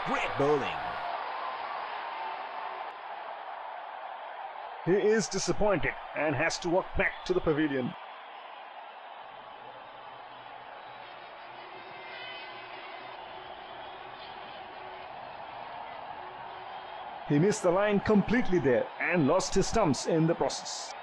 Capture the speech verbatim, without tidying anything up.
Great bowling. He is disappointed and has to walk back to the pavilion. He missed the line completely there and lost his stumps in the process.